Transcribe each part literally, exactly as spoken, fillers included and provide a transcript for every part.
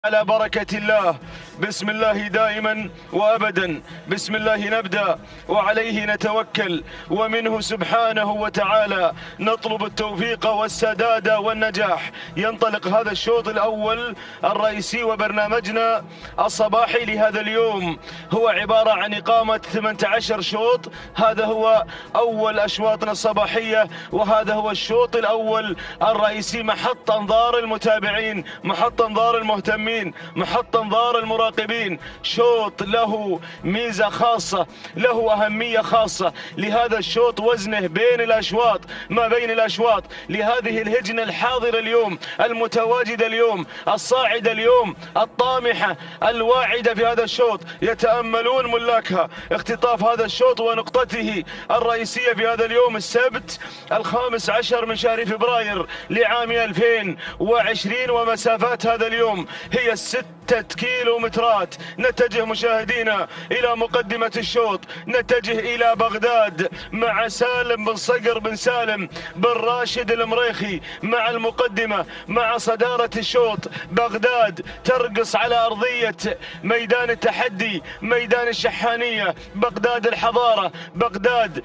على بركة الله. بسم الله دائما وأبدا، بسم الله نبدأ وعليه نتوكل، ومنه سبحانه وتعالى نطلب التوفيق والسداد والنجاح. ينطلق هذا الشوط الأول الرئيسي، وبرنامجنا الصباحي لهذا اليوم هو عبارة عن إقامة ثمانية عشر شوط. هذا هو أول أشواطنا الصباحية، وهذا هو الشوط الأول الرئيسي، محط أنظار المتابعين، محط أنظار المهتمين، محط انظار المراقبين. شوط له ميزة خاصة، له أهمية خاصة. لهذا الشوط وزنه بين الأشواط، ما بين الأشواط، لهذه الهجنة الحاضرة اليوم، المتواجدة اليوم، الصاعدة اليوم، الطامحة، الواعدة في هذا الشوط. يتأملون ملاكها اختطاف هذا الشوط ونقطته الرئيسية في هذا اليوم، السبت الخامس عشر من شهر فبراير لعام ألفين وعشرين. ومسافات هذا اليوم هي ستة كيلو مترات. نتجه مشاهدينا إلى مقدمة الشوط، نتجه إلى بغداد مع سالم بن صقر بن سالم بن راشد المريخي مع المقدمة، مع صدارة الشوط. بغداد ترقص على أرضية ميدان التحدي، ميدان الشحانية، بغداد الحضارة، بغداد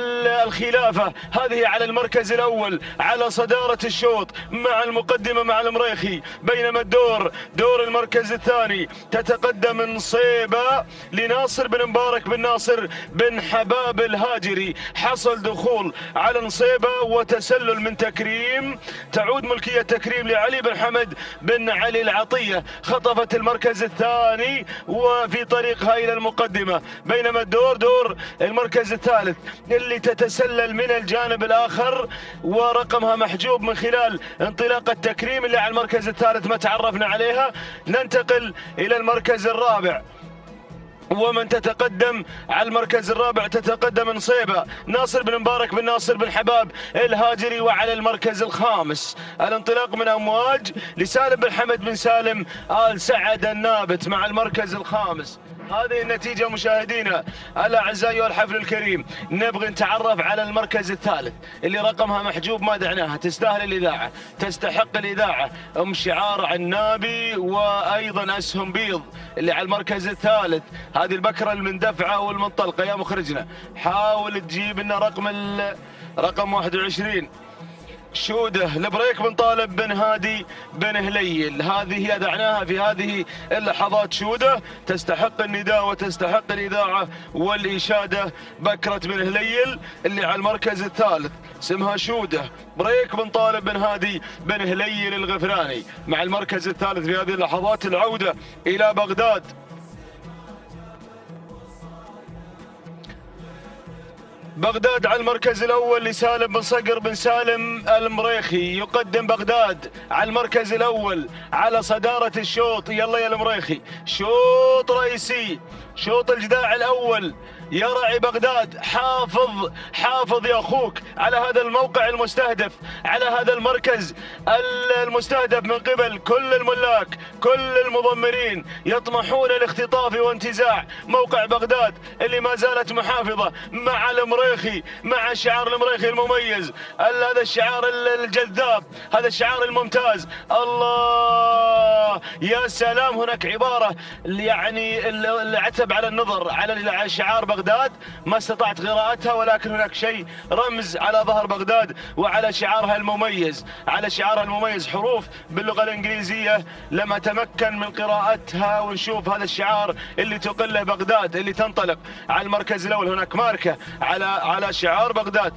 الخلافة. هذه على المركز الأول على صدارة الشوط مع المقدمة مع المريخي. بينما الدور دور المركز الثاني تتقدم نصيبة لناصر بن مبارك بن ناصر بن حباب الهاجري. حصل دخول على نصيبة وتسلل من تكريم، تعود ملكية تكريم لعلي بن حمد بن علي العطية. خطفت المركز الثاني وفي طريقها إلى المقدمة. بينما الدور دور المركز الثالث اللي تتسلل من الجانب الآخر ورقمها محجوب من خلال انطلاقة تكريم اللي على المركز الثالث ما تعرفنا عليها. ننتقل إلى المركز الرابع، ومن تتقدم على المركز الرابع تتقدم نصيبة ناصر بن مبارك بن ناصر بن حباب الهاجري. وعلى المركز الخامس الانطلاق من أمواج لسالم بن حمد بن سالم آل سعد النابت مع المركز الخامس. هذه النتيجة مشاهدينا الأعزاء والحفل الكريم. نبغي نتعرف على المركز الثالث اللي رقمها محجوب، ما دعناها، تستاهل الإذاعة، تستحق الإذاعة. أم شعار عنابي وأيضا أسهم بيض اللي على المركز الثالث. هذه البكرة المندفعة والمنطلقة. يا مخرجنا حاول تجيب لنا رقم رقم واحد وعشرين. شودة البريك بن طالب بن هادي بن هليل. هذه يدعناها في هذه اللحظات. شودة تستحق النداء وتستحق الإذاعة والإشادة. بكرة بن هليل اللي على المركز الثالث اسمها شودة بريك بن طالب بن هادي بن هليل الغفراني مع المركز الثالث في هذه اللحظات. العودة إلى بغداد. بغداد على المركز الأول لسالم بن صقر بن سالم المريخي. يقدم بغداد على المركز الأول على صدارة الشوط. يلا يا المريخي، شوط رئيسي، شوط الجداع الأول. يا راعي بغداد حافظ حافظ يا أخوك على هذا الموقع المستهدف، على هذا المركز المستهدف من قبل كل الملاك، كل المضمرين يطمحون لاختطاف وانتزاع موقع بغداد اللي ما زالت محافظة مع المريخي، مع شعار المريخي المميز. هذا الشعار الجذاب، هذا الشعار الممتاز. الله يا سلام. هناك عبارة يعني العتب على النظر على شعار بغداد، ما استطعت قراءتها، ولكن هناك شيء رمز على ظهر بغداد وعلى شعارها المميز، على شعارها المميز. حروف باللغة الإنجليزية لما تمكن من قراءتها ونشوف هذا الشعار اللي تقله بغداد اللي تنطلق على المركز الأول. هناك ماركة على على شعار بغداد.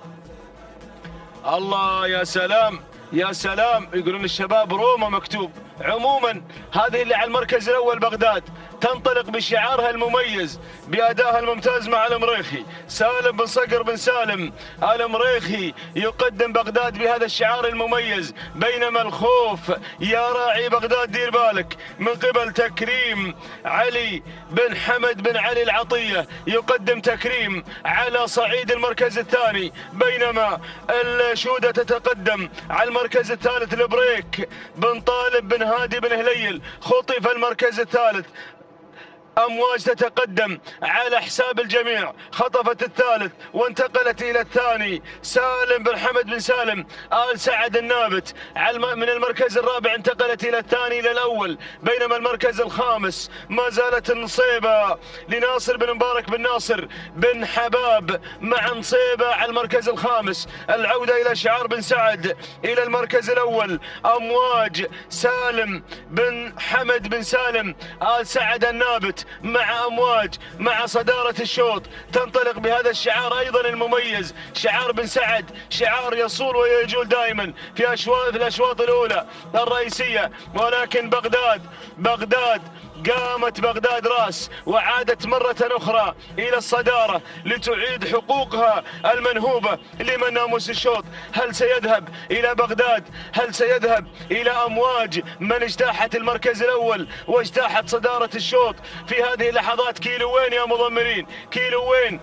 الله يا سلام يا سلام. يقولون الشباب روما مكتوب. عموما هذه اللي على المركز الأول بغداد تنطلق بشعارها المميز بأدائها الممتاز مع المريخي. سالم بن صقر بن سالم المريخي يقدم بغداد بهذا الشعار المميز. بينما الخوف يا راعي بغداد دير بالك من قبل تكريم علي بن حمد بن علي العطية. يقدم تكريم على صعيد المركز الثاني. بينما الشودة تتقدم على المركز الثالث. البريك بن طالب بن هادي بن هليل خطف المركز الثالث. أمواج تتقدم على حساب الجميع، خطفت الثالث وانتقلت إلى الثاني. سالم بن حمد بن سالم آل سعد النابت من المركز الرابع انتقلت إلى الثاني إلى الأول، بينما المركز الخامس ما زالت النصيبة لناصر بن مبارك بن ناصر بن حباب مع نصيبة على المركز الخامس. العودة إلى شعار بن سعد إلى المركز الأول. أمواج سالم بن حمد بن سالم آل سعد النابت مع أمواج مع صدارة الشوط، تنطلق بهذا الشعار أيضا المميز، شعار بن سعد، شعار يصول ويجول دائما في أشواط في الأشواط الأولى الرئيسية. ولكن بغداد بغداد قامت بغداد راس وعادت مرة أخرى إلى الصدارة لتعيد حقوقها المنهوبة لمن ناموس الشوط. هل سيذهب إلى بغداد؟ هل سيذهب إلى أمواج من اجتاحت المركز الأول واجتاحت صدارة الشوط في هذه اللحظات؟ كيلوين يا مضمرين، كيلوين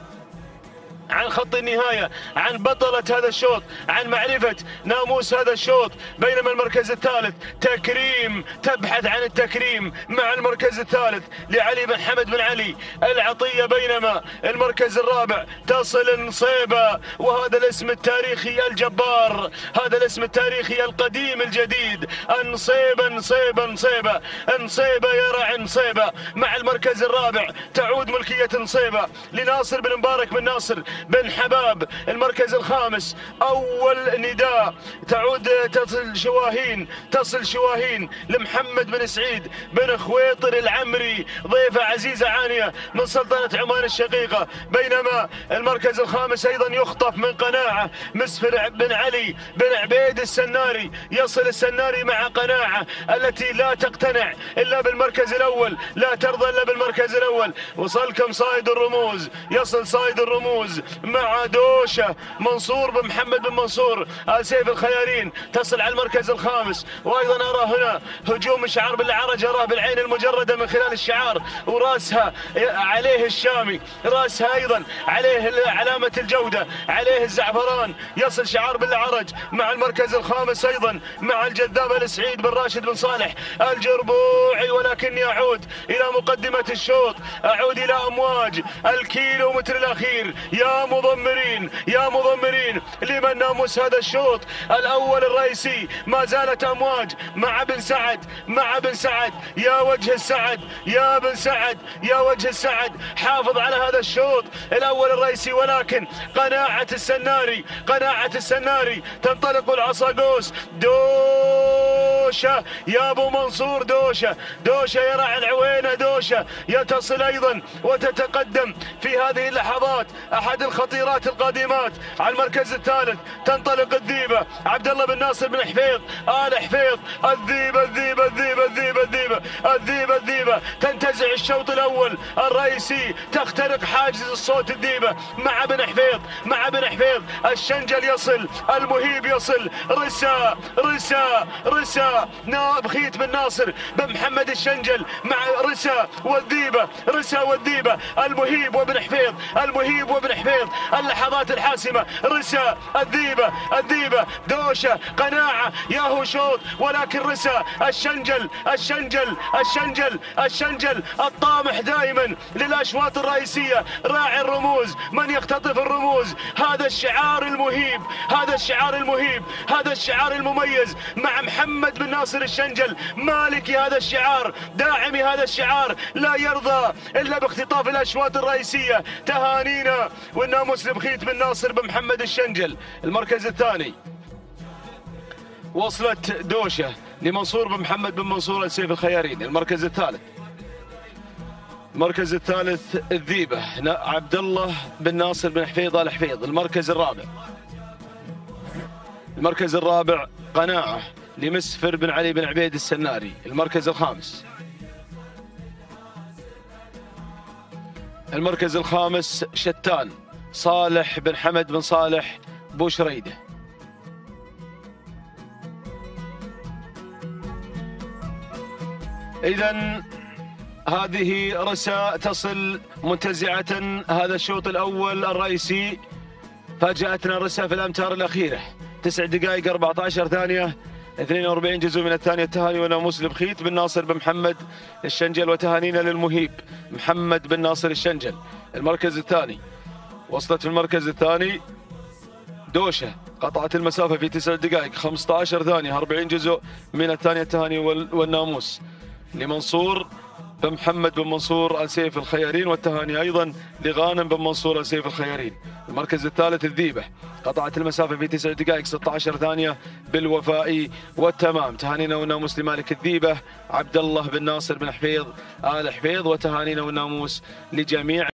عن خط النهاية، عن بطلة هذا الشوط، عن معرفة ناموس هذا الشوط. بينما المركز الثالث تكريم تبحث عن التكريم مع المركز الثالث لعلي بن حمد بن علي العطية. بينما المركز الرابع تصل النصيبة، وهذا الاسم التاريخي الجبار، هذا الاسم التاريخي القديم الجديد، النصيبة نصيبة نصيبة نصيبة يرع نصيبة. مع المركز الرابع تعود ملكية نصيبة لناصر بن مبارك بن ناصر بن حباب. المركز الخامس أول نداء تعود تصل شواهين تصل شواهين لمحمد بن سعيد بن خويطر العمري، ضيفة عزيزة عانية من سلطنة عمان الشقيقة. بينما المركز الخامس أيضا يخطف من قناعة مسفر بن علي بن عبيد السناري. يصل السناري مع قناعة التي لا تقتنع إلا بالمركز الأول، لا ترضى إلا بالمركز الأول. وصلكم صايد الرموز، يصل صايد الرموز مع دوشة منصور بن محمد بن منصور آل سيف الخيارين، تصل على المركز الخامس. وأيضا أرى هنا هجوم شعار بالعرج، أراه بالعين المجردة من خلال الشعار، ورأسها عليه الشامي، رأسها أيضا عليه علامة الجودة، عليه الزعفران. يصل شعار بالعرج مع المركز الخامس أيضا مع الجذاب السعيد بن راشد بن صالح الجربوعي. ولكني أعود إلى مقدمة الشوط، أعود إلى أمواج الكيلو متر الأخير. يا مضمرين يا مضمرين لمن ناموس هذا الشوط الأول الرئيسي. ما زالت أمواج مع بن سعد مع بن سعد. يا وجه السعد يا بن سعد يا وجه السعد، حافظ على هذا الشوط الأول الرئيسي. ولكن قناعة السناري قناعة السناري تنطلق العصاقوس. دوشة يا أبو منصور، دوشة دوشة يرعى العوينة، دوشة يتصل أيضا وتتقدم في هذه اللحظات أحد الخطيرات القادمات. على المركز الثالث تنطلق الذيبة عبد الله بن ناصر بن حفيظ آل حفيظ. الذيبة الذيبة الذيبة الذيبة الذيبة الذيبة الذيبة تنتزع الشوط الأول الرئيسي، تخترق حاجز الصوت الذيبة مع بن حفيظ مع بن حفيظ. الشنجل يصل، المهيب يصل، رسا رسا رسا بخيت بن ناصر بن محمد الشنجل مع رسا والذيبة، رسا والذيبة، المهيب وبن حفيظ، المهيب وبن حفيظ. اللحظات الحاسمة، رسا الذيبة الذيبة، دوشة قناعة يا هو شوط. ولكن رسا الشنجل الشنجل الشنجل الشنجل الطامح دائما للأشواط الرئيسية، راعي الرموز، من يختطف الرموز. هذا الشعار المهيب، هذا الشعار المهيب، هذا الشعار المميز مع محمد بن ناصر الشنجل، مالك هذا الشعار، داعم هذا الشعار، لا يرضى إلا باختطاف الأشواط الرئيسية. تهانينا والناموس لبخيت بن ناصر بن محمد الشنجل. المركز الثاني وصلت دوشة لمنصور بن محمد بن منصور آل سيف الخيارين. المركز الثالث المركز الثالث الذيبة عبد الله بن ناصر بن حفيظ آل حفيظ. المركز الرابع المركز الرابع قناعة لمسفر بن علي بن عبيد السناري. المركز الخامس المركز الخامس شتان صالح بن حمد بن صالح بوشريده. إذن هذه رسا تصل منتزعة هذا الشوط الأول الرئيسي. فاجأتنا رسا في الأمتار الأخيرة، تسع دقائق أربعة عشر ثانية اثنين وأربعين جزء من الثانية التهاني وناموس لبخيت بن ناصر بن محمد الشنجل، وتهانينا للمهيب محمد بن ناصر الشنجل. المركز الثاني وصلت في المركز الثاني دوشة، قطعت المسافة في تسع دقائق خمسة عشر ثانية أربعين جزء من الثانية التهاني والناموس لمنصور بن محمد بن منصور السيف الخيارين، والتهاني أيضا لغانم بن منصور السيف الخيارين. المركز الثالث الذيبة، قطعت المسافة في تسع دقائق ستة عشر ثانية بالوفاء والتمام. تهانينا والناموس لمالك الذيبة عبد الله بن ناصر بن حفيظ آل حفيظ، وتهانينا والناموس لجميع